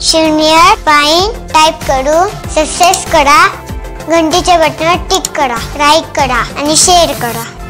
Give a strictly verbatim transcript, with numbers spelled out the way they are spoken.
शून्य pine type करू subscribe करा, घंटीच्या बटनावर टिक करा, लाईक करा आणि शेअर करा।